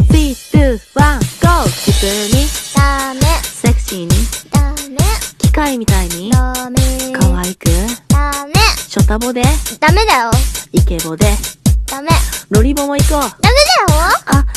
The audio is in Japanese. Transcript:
3、2、1、GO! 普通にダメセクシーにダメ機械みたいにダメ可愛くダメショタボでダメだよイケボでダメロリボも行こう。 ダメだよあ